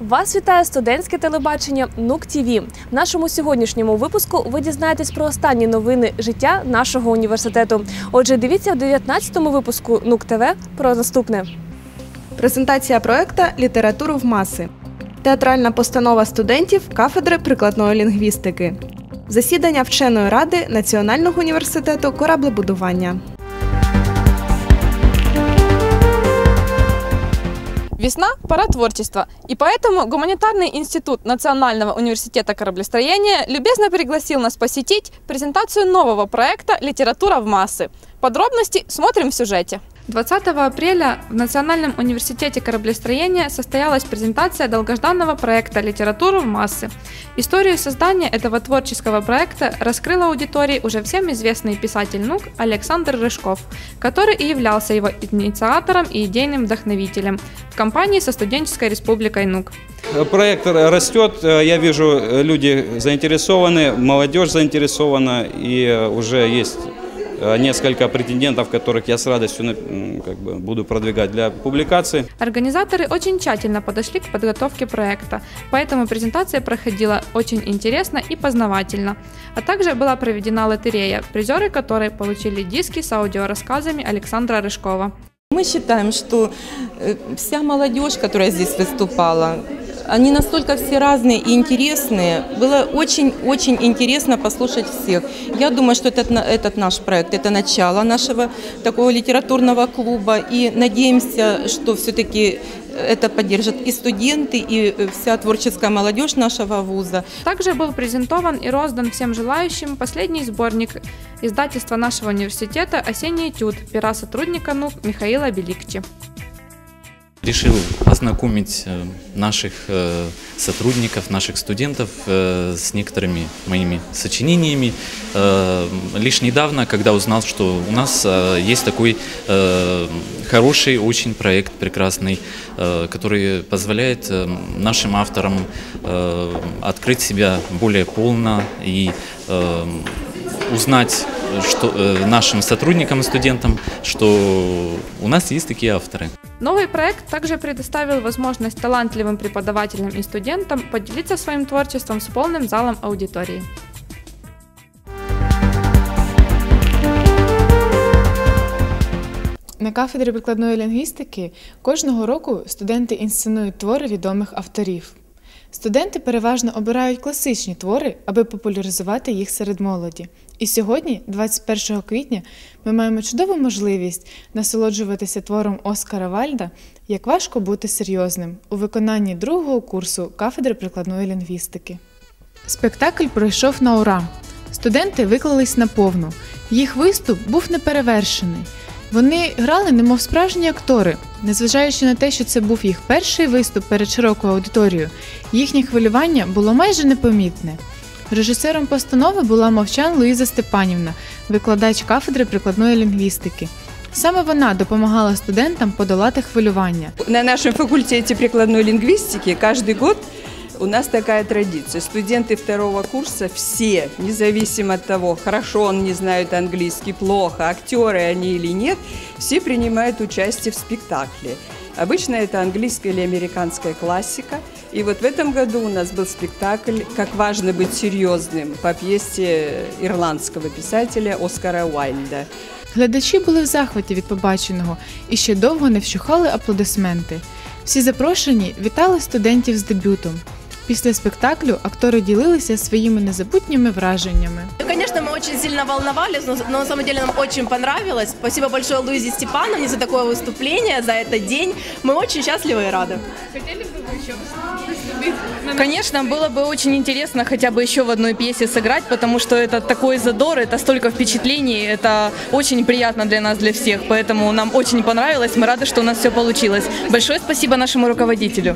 Вас вітає студентське телебачення НУК ТВ. В нашому сьогоднішньому випуску ви дізнаєтесь про останні новини життя нашого університету. Отже, дивіться в 19-му випуску НУК ТВ про наступне. Презентація проекту «Літературу в маси». Театральна постанова студентів кафедри прикладної лінгвістики. Засідання вченої ради Національного університету кораблебудування. Весна – пора творчества, и поэтому Гуманитарный институт Национального университета кораблестроения любезно пригласил нас посетить презентацию нового проекта «Литература в массы». Подробности смотрим в сюжете. 20 апреля в Национальном университете кораблестроения состоялась презентация долгожданного проекта «Литературу в массы». Историю создания этого творческого проекта раскрыл аудитории уже всем известный писатель НУК Александр Рыжков, который и являлся его инициатором и идейным вдохновителем в компании со студенческой республикой НУК. Проект растет, я вижу, люди заинтересованы, молодежь заинтересована, и уже есть несколько претендентов, которых я с радостью буду продвигать для публикации. Организаторы очень тщательно подошли к подготовке проекта, поэтому презентация проходила очень интересно и познавательно. А также была проведена лотерея, призеры которой получили диски с аудиорассказами Александра Рыжкова. Мы считаем, что вся молодежь, которая здесь выступала, они настолько все разные и интересные. Было очень интересно послушать всех. Я думаю, что этот наш проект – это начало нашего такого литературного клуба. И надеемся, что все-таки это поддержат и студенты, и вся творческая молодежь нашего вуза. Также был презентован и роздан всем желающим последний сборник издательства нашего университета «Осенний этюд» пера сотрудника НУК Михаила Беликчи. Решил ознакомить наших сотрудников, наших студентов с некоторыми моими сочинениями. Лишь недавно, когда узнал, что у нас есть такой хороший очень проект, прекрасный, который позволяет нашим авторам открыть себя более полно и узнать нашим сотрудникам и студентам, что у нас есть такие авторы. Новый проект также предоставил возможность талантливым преподавателям и студентам поделиться своим творчеством с полным залом аудитории. На кафедрі прикладної лінгвістики кожного року студенти інсценують твори відомих авторів. Студенти переважно обирають класичні твори, аби популяризувати їх серед молоді. І сьогодні, 21 квітня, ми маємо чудову можливість насолоджуватися твором Оскара Вальда «Як важко бути серйозним» у виконанні другого курсу кафедри прикладної лінгвістики. Спектакль пройшов на ура. Студенти виклались наповну. Їх виступ був неперевершений. Вони грали немов справжні актори. Незважаючи на те, що це був їх перший виступ перед широкою аудиторією, їхнє хвилювання було майже непомітне. Режисером постанови була Мовчан Луїза Степанівна, викладач кафедри прикладної лінгвістики. Саме вона допомагала студентам подолати хвилювання. На нашем факультете прикладной лингвистики каждый год у нас такая традиция. Студенты второго курса все, независимо от того, хорошо они знают английский, плохо, актеры они или нет, все принимают участие в спектакле. Обычно это английская или американская классика. И вот в этом году у нас был спектакль «Как важно быть серьезным» по пьесе ирландского писателя Оскара Уайльда. Глядачі були в захваті від побаченого і ще довго не вщухали аплодисменти. Всі запрошені вітали студентів з дебютом. Після спектаклю актори ділилися своїми незабутніми враженнями. Конечно, мы очень сильно волновались, но на самом деле нам очень понравилось. Спасибо большое Луизе Степановне за такое выступление, за этот день. Мы очень счастливы и рады. Хотели бы вы еще выступить? Конечно, было бы очень интересно хотя бы еще в одной пьесе сыграть, потому что это такой задор, это столько впечатлений, это очень приятно для нас, для всех. Поэтому нам очень понравилось, мы рады, что у нас все получилось. Большое спасибо нашему руководителю.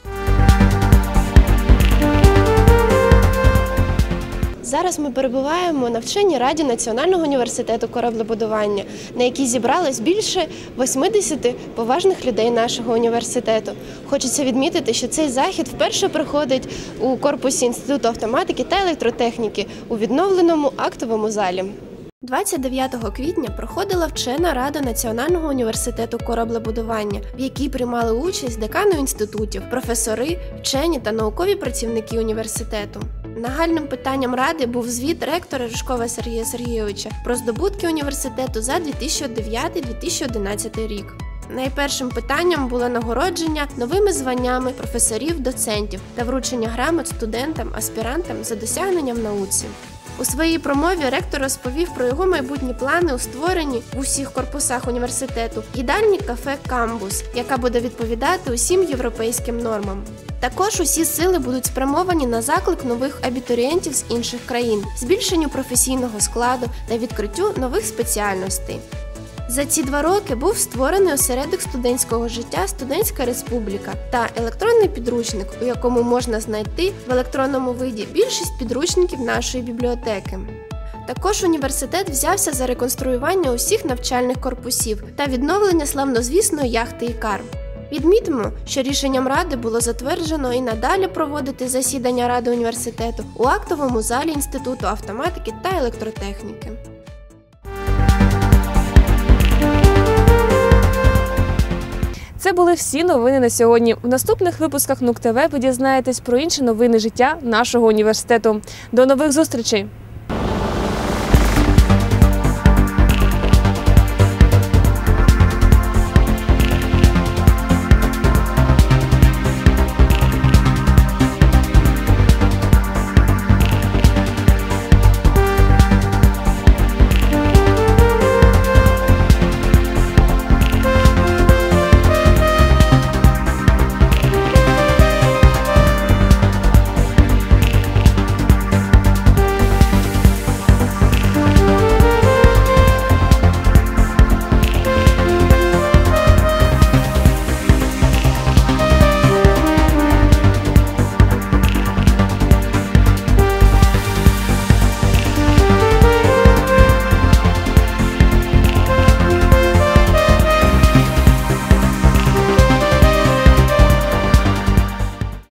Зараз ми перебуваємо на вченій раді Національного університету кораблебудування, на якій зібралось більше 80 поважних людей нашого університету. Хочеться відмітити, що цей захід вперше проходить у корпусі Інституту автоматики та електротехніки у відновленому актовому залі. 29 квітня проходила вчена рада Національного університету кораблебудування, в якій приймали участь декани інститутів, професори, вчені та наукові працівники університету. Нагальним питанням ради був звіт ректора Рижкова Сергія Сергійовича про здобутки університету за 2009-2011 рік. Найпершим питанням було нагородження новими званнями професорів-доцентів та вручення грамот студентам, аспірантам за досягнення в науці. У своїй промові ректор розповів про його майбутні плани у створенні в усіх корпусах університету їдальні кафе «Камбус», яка буде відповідати усім європейським нормам. Також усі сили будуть спрямовані на заклик нових абітурієнтів з інших країн, збільшенню професійного складу та відкриттю нових спеціальностей. За ці 2 роки був створений осередок студентського життя «Студентська республіка» та електронний підручник, у якому можна знайти в електронному виді більшість підручників нашої бібліотеки. Також університет взявся за реконструювання усіх навчальних корпусів та відновлення славнозвісної яхти «Ікар». Відмітимо, що рішенням Ради було затверджено і надалі проводити засідання Ради університету у актовому залі Інституту автоматики та електротехніки. Це були всі новини на сьогодні. В наступних випусках НУК ТВ ви дізнаєтесь про інші новини життя нашого університету. До нових зустрічей!